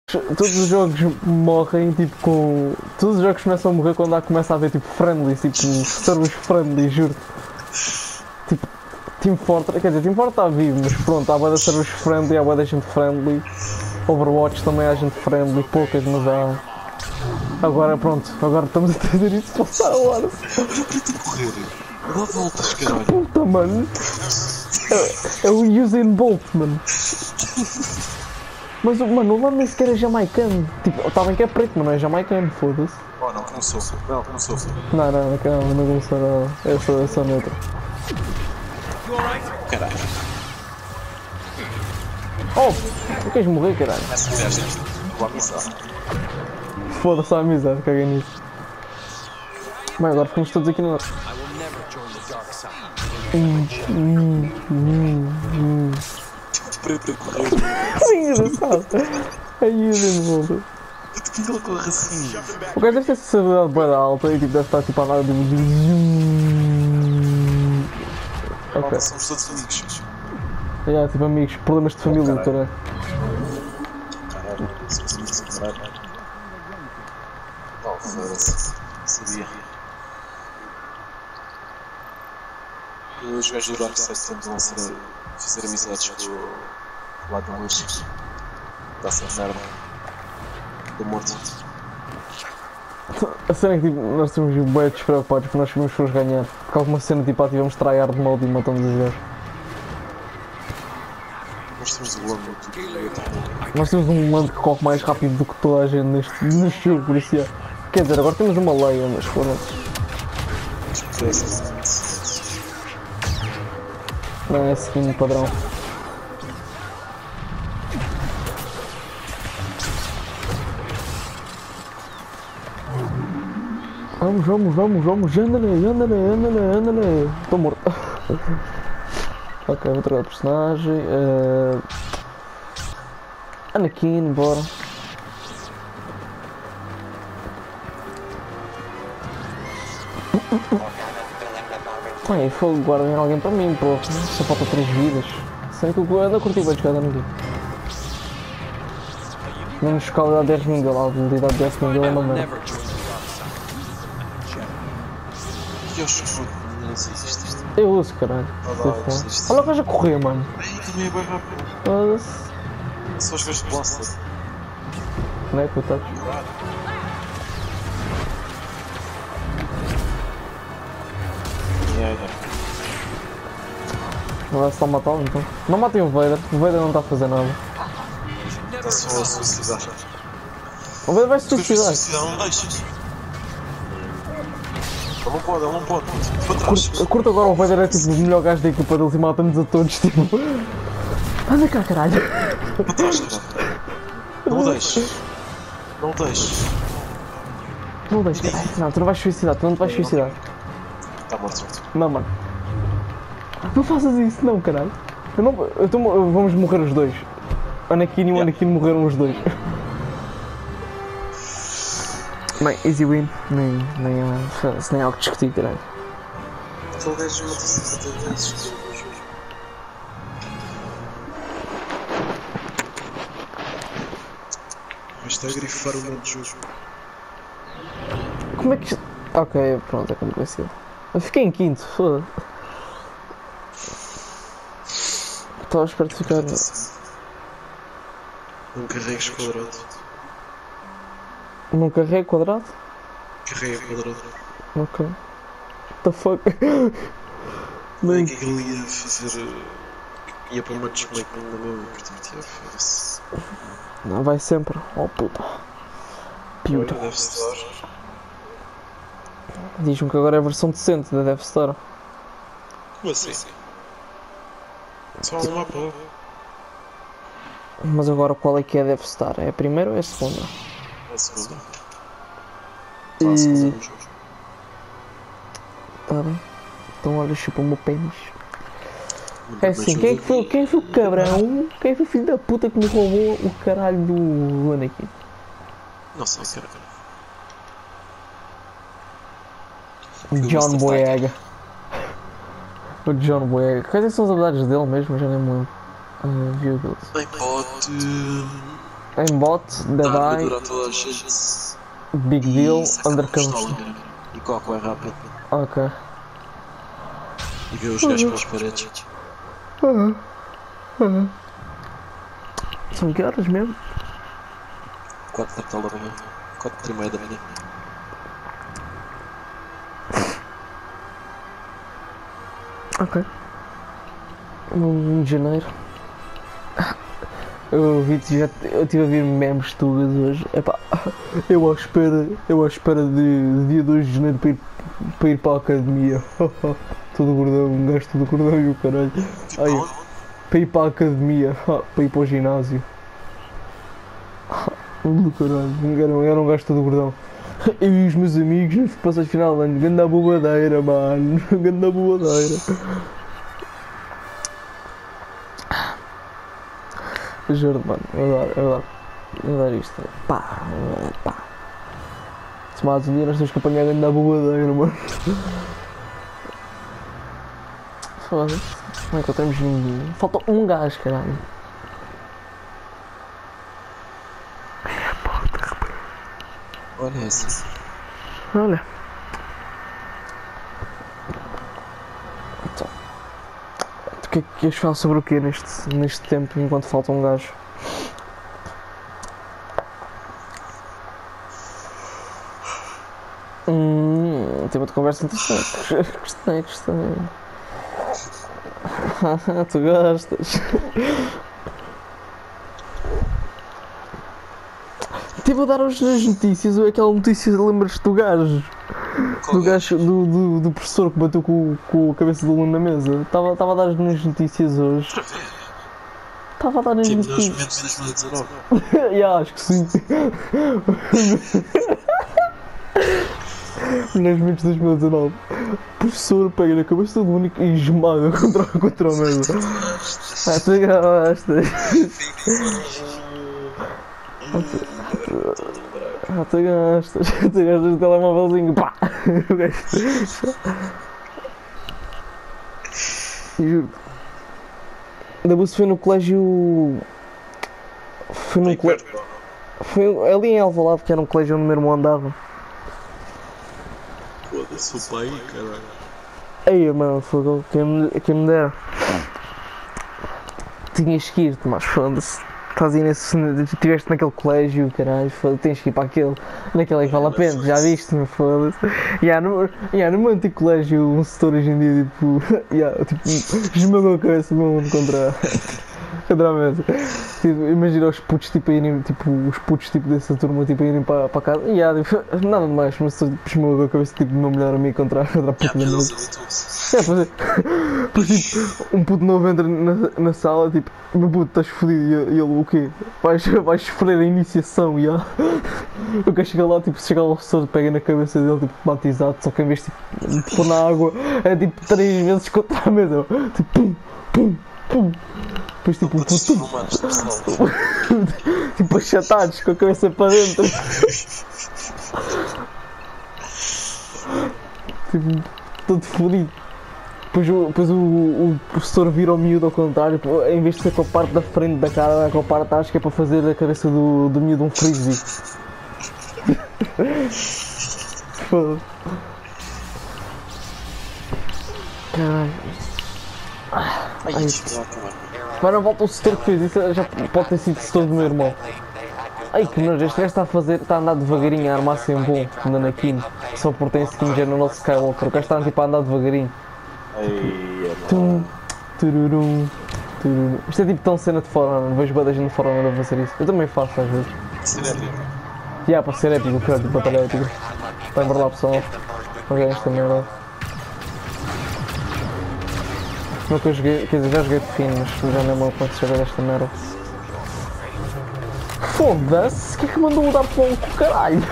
Todos os jogos morrem tipo com. Todos os jogos começam a morrer quando começa a haver tipo friendlies, tipo servers friendly, juro. Tipo, Team Fortress, quer dizer, Team Fortress está vivo, mas pronto, há bué de servers friendly, há bué de gente friendly. Overwatch também há gente friendly, poucas, mas há. Agora pronto, agora estamos a trazer isso para Star Wars. Eu queria te correr. Dá voltas, caralho. Puta, mano. É o Usain Bolt, mano. Mas mano, o lado nem sequer é jamaicano. Tipo, está bem que é preto, mas não é jamaicano, foda-se. Oh, não começou. Não começou. Não, calma, não começou nada. Eu sou neutro. Caralho. Oh, tu queres morrer, caralho? Essa mulher, gente. Boa amizade. Foda-se a amizade, caguei nisso. Bem, agora ficamos todos aqui no. Preto a correr. Que engraçado. Aí de volta. Porque ele corre assim. O gajo deve ter sensibilidade bem alta e tipo, deve estar tipo a andar de. Ok. Malta, somos todos amigos. Tipo amigos, problemas de família, caralho. Caralho, somos amigos a caralho. Oh, foda-se. Sabia. Os gajos do Dark Side tentam fazer amizades com o lado da luz. Dá-se a merda. Do morto. A cena é que tipo, nós temos bem despreocupados porque nós queremos pessoas ganhar. Porque alguma cena tipo ativamos tryhard mode e matamos os gajos. Nós temos o ângulo do Nós temos um mando que corre mais rápido do que toda a gente neste jogo, por isso é. Quer dizer, agora temos uma leia, mas foda-se. Não é seguindo o padrão. Vamos, anda-lhe. Estou morto. Ok, vou trocar de personagem. Anakin, bora. Ai, foi guardem alguém para mim, pô. Só falta 3 vidas. Sei que eu ando a curtir bem de cada aqui. Menos qualidade de Ermingle, a habilidade de Ermingle é uma merda. E eu chupo, não sei se isto. Eu uso, caralho. Olha o gajo a correr, mano. Ai, também é bem rápido. Foda-se. Só os gajos de Blaster. Não é, coitados. Não vai só matá-lo então? Não matem o Vader não está a fazer nada. Está só a suicidar. O Vader vai se suicidar. Não deixes. Ele não pode. Para trás. Curto agora o Vader é tipo o melhor gajo da equipa deles e mata-nos a todos, tipo. Anda cá, caralho. Para trás, caralho. Não deixes. Não deixes. Não deixes, caralho. Não, tu não vais suicidar, Está morto. Não, mano. Não faças isso, não, caralho. Vamos morrer os dois. Anakin e o Anakin morreram os dois. Bem, easy win. Nem há algo que discutir, caralho. Aquele gajo mata 50 vezes. Está a grifar o nome de jogo. Como é que. Ok, pronto, é como vai ser. Eu fiquei em quinto, foda. Estava a esperar de ficar. Não carregues quadrado. Não carrego quadrado? Carrega quadrado. Ok. What the fuck? Não é que ele ia fazer. Ia para uma desmake na mesma, portanto ia foda-se. Não, vai sempre. Oh puta. Puta. Deve estar. Diz-me que agora é a versão decente da Death Star. Como assim? Só um mapa. Mas agora qual é que é a Death Star? É a primeira ou é a segunda? É a segunda. E... Está a segunda no jogo. Tá bem. Então olha, chupa o meu pênis. É assim, quem foi o cabrão? Quem foi o filho da puta que me roubou o caralho do Anakin? Não sei, cara. John Boyega. O John Boyega. Quais são as habilidades dele mesmo? Já nem me lembro. Viu deles. Bem, pode. Aimbot, Dead Dá Eye, armadura a toda a gente. Big Deal, E saca Undercover. pistola mesmo. E coco é rápido. Ok. E vê os gajos pelas paredes. São que horas mesmo? 4 da manhã. 4:30 da manhã. Ok. 1 de janeiro. Eu estive a ver memes tugas hoje. Epá, eu à espera de dia 2 de janeiro para ir para a academia. Todo gordão, um gajo todo gordão e o caralho. Ai, para ir para a academia, para ir para o ginásio. Do caralho, era um gajo todo gordão. Eu e os meus amigos nos passados de final de ano, ganda bobadeira, mano, ganda bobadeira. Juro, mano, eu adoro isto. Pá. Se mais um dia nós temos que apanhar a ganda bobadeira, mano. Foda-se, não encontramos ninguém. Falta um gajo, caralho. Olha esse. Olha. Então, o que é que queres falar sobre o quê neste tempo, enquanto falta um gajo? Tema de conversa interessante. Gostei. Tu gostas. Estive a dar hoje nas notícias, aquela notícia, lembras-te do gajo? Do gajo, do professor que bateu com a cabeça do aluno na mesa. Estava a dar nas notícias hoje. Estava a dar nas notícias. Nos momentos de 2019. Acho que sim. Nos momentos de 2019. O professor pega na cabeça do aluno e esmaga contra a mesa. Tu gostas. Tu gostas do telemóvelzinho, pá! Juro. Ainda se foi no colégio. Foi ali em Alvalade, que era um colégio onde o meu irmão andava. Foda-se o pai, caralho. Aí, mano, foi quem me dera. Tinhas que ir, mas foda-se. Estás aí estiveste naquele colégio, caralho, tens que ir para aquele. Naquele é que vale a pena, já viste, não foda-se. No meu antigo colégio, um setor hoje em dia, tipo, esmagou a cabeça do mundo contra a mesa. Tipo, imagina os putos, tipo, a irem, tipo, os putos, tipo, dessa turma, tipo, a irem para casa. Tipo, nada mais, mas tipo, esmagou a cabeça, tipo, do meu melhor amigo contra a puta da mesa. Pois tipo, um puto novo entra na sala, tipo, meu puto, estás fodido, e ele, o quê? Vais sofrer a iniciação, já. O que chega lá, tipo, chega lá o professor, pega na cabeça dele, tipo, batizado, só que em vez de pôr na água, é tipo 3 vezes contra a mesa, tipo, pum. Depois tipo, um puto, tipo, achatados, com a cabeça para dentro. Tipo, todo fodido. Depois o professor vira o miúdo ao contrário, em vez de ser com a parte da frente da cara, é com a parte de trás, que é para fazer a cabeça do miúdo um frisbee. Foda-se. Caralho. Mas não volta o setor que fez isso, já pode ter sido o setor do meu irmão. Ai que nojo, este gajo está a andar devagarinho a armar sempre bom, andando aqui, só porque tem skin General Skywalker, o gajo está tipo a andar devagarinho. Tururum. Isto é tipo tão cena de fora, não vejo bada gente de fora a fazer isso. Eu também faço às vezes. Para ser épico, o cara, tipo, batalha épica. Está a verdade, pessoal. Ok, esta merda. Como é que eu joguei? Quer dizer, já joguei de fino, mas já não é mal quando se jogar esta merda. Foda-se! O que é que mandou mudar para um caralho?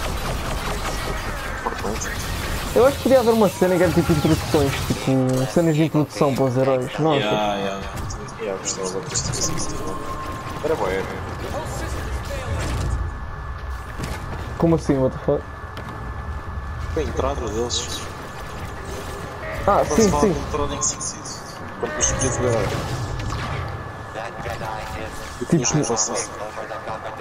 Eu acho que podia haver uma cena que era tipo introduções, tipo cenas de introdução para os heróis, não acho? Gostava de isso. Era bom, é. Como assim, what the fuck? A entrada deles. Sim. Quando eu escolhi jogar. Tipo,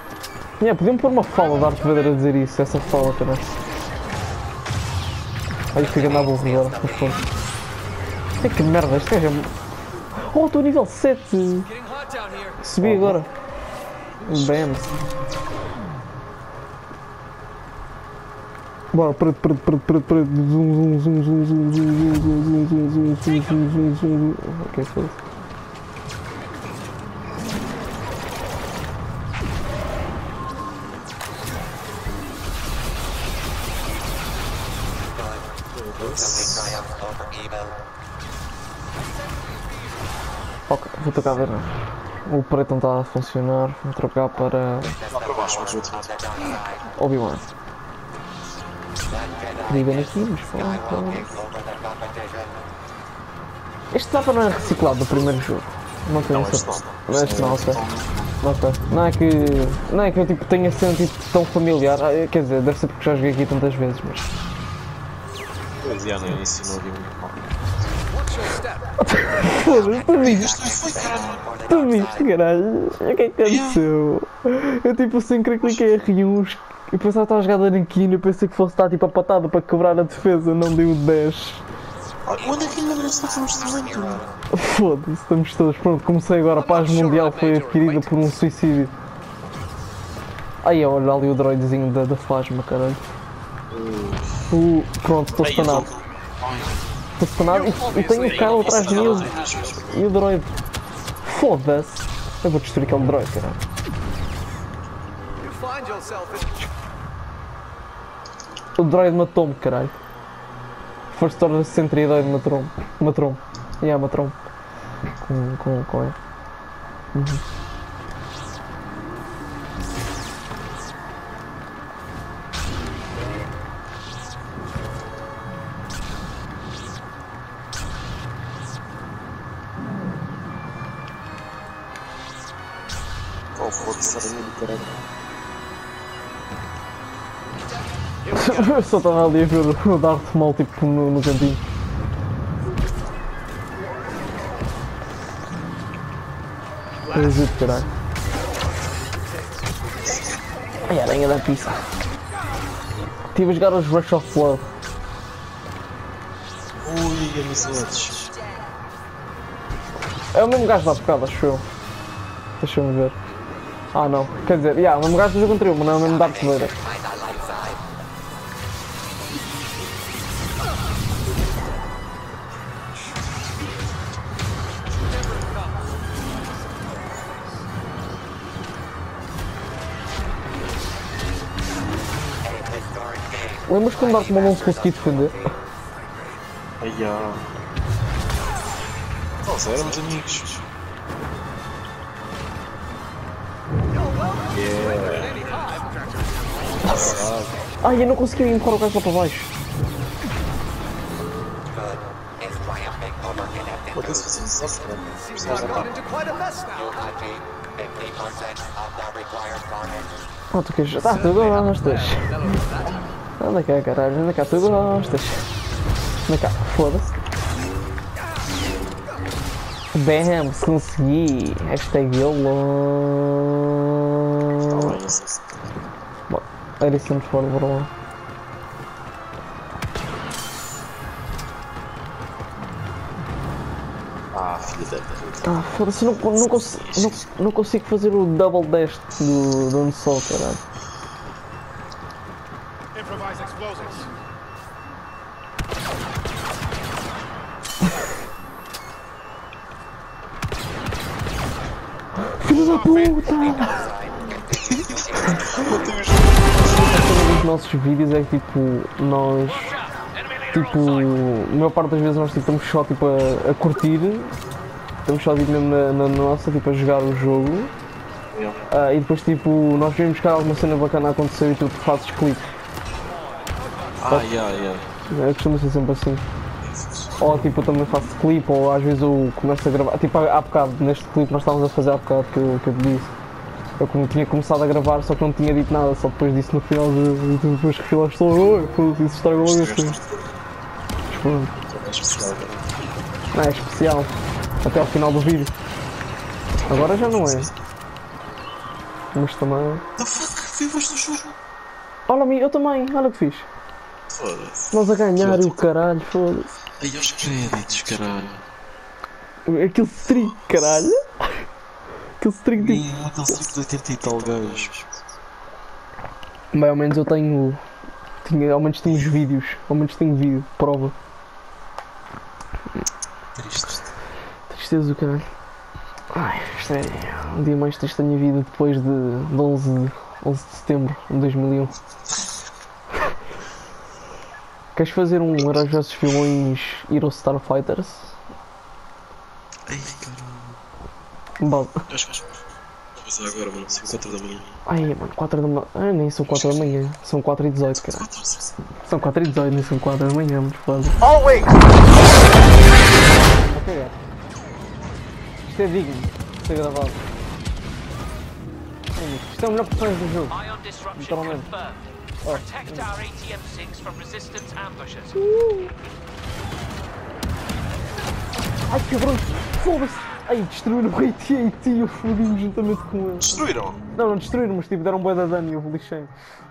Podiam pôr uma fala de Darth Vader a dizer isso, essa fala, cara. Aí fica na burro agora, mas pronto. Que merda, este gajo é... Oh, estou nível 7! Subi agora. Bam. Bora, preto. Zoom. Ok, foi. Ok, vou trocar a ver, não. O preto não está a funcionar, vou trocar para... Lá para baixo, mas outro. Obi-Wan. Queria ver aqui, mas pronto. Este mapa não é reciclado do primeiro jogo. Não tenho certeza. Este não, ok. Ok. Não é que eu tipo, tenha sido tipo, tão familiar. Quer dizer, deve ser porque já joguei aqui tantas vezes, mas... Pois já, no início não havia muito mal. Foda-se, tu viste, caralho? O que é que aconteceu? Eu tipo sem querer cliquei R1 e pensava que estava a jogar da Nanquina e pensei que fosse estar tipo a patada para quebrar a defesa, não deu o 10. Onde é que ainda não estamos também? Foda-se, estamos todos. Pronto, comecei agora, a paz mundial foi adquirida por um suicídio. Aí olha ali o droidzinho da Fasma, caralho. Pronto, estou stunado. Estou stunado e tenho o carro atrás de mim e o droid. Foda-se. Eu vou destruir aquele droid, caralho. O droid matou-me, caralho. First Order Sentry droid matou-me. Matou-me. Matou-me. Com ele. Qual foda-se a linha do caralho? Eu só estava ali a ver o Darth Maul tipo no cantinho. Exito, caralho. Ai, aranha da pizza. Estive a jogar os Rush of Blood. Ui, amizades. É o mesmo gajo da bocado, acho eu. Deixa-me ver. Ah não, quer dizer, o mesmo gajo do jogo anterior, mas não é o mesmo Darth Vader. Lembras quando Darth Maul não se conseguia defender? Ai, nós éramos amigos. Ai, eu não consegui empurrar o gajo lá para baixo. Pode-se fazer isso, Ah, tu queres... Ah, tu gostas. Anda cá, caralho, anda cá, tu gostas. Anda cá, foda-se. Bam, se consegui. Hashtag YOLO. Bom, era isso sempre fora, bora lá. Filha da puta. Ah, foda-se, não consigo fazer o double dash do Han Solo, caralho. Improvise explosives. Filho da puta! dos nossos vídeos é que tipo, nós, tipo, a maior parte das vezes nós tipo, estamos só tipo, a curtir, estamos só tipo, mesmo na nossa, tipo, a jogar o jogo. E depois tipo, nós vemos que há alguma cena bacana a acontecer e tu fazes clipe. Costuma ser sempre assim. Ou tipo, eu também faço clipe, ou às vezes eu começo a gravar. Tipo, há bocado, neste clipe nós estávamos a fazer há bocado que eu te disse. Eu como tinha começado a gravar, só que não tinha dito nada, só depois disse no final depois que filaste só, oi, isso estraga logo assim. Mas pronto. Não é especial. Até ao final do vídeo. Agora já não é. Mas também. The fuck? Vivaste no jogo? Olha a mim, eu também, olha o que fiz. Foda-se. Nós a ganhar e o caralho, foda-se. Ai, aos créditos, caralho. Aquele streak, caralho. Aquele streak tipo. Aquele streak de 80 e tal gajos. Bem, ao menos eu tenho. Ao menos tenho os vídeos. Ao menos tenho vídeo, prova. Triste. Tristeza do caralho. Ai, isto é um dia mais triste da minha vida depois de 11 de setembro de 2001. Queres fazer um Heróis vs Vilões Hero Starfighters? Ai, caralho. Bom. Acho que vou fazer agora, mano. São 4 da manhã. Ai, mano, 4 da manhã. Ah, nem são 4 da manhã. São 4h18, caralho. São 4h18, nem são 4 da manhã, muito foda. Always! Ok, isto é digno de ser gravado. Isto é o melhor personagem do jogo. Ion disruption Literalmente. confirmed. Oh. Protect our ATM-6 from resistance ambushes. Ai, cabrão, foda-se! Ai, destruíram o AT&T e eu fodi-me juntamente com ele. Destruíram? Não destruíram, mas tipo, deram bué de dano e eu lixei.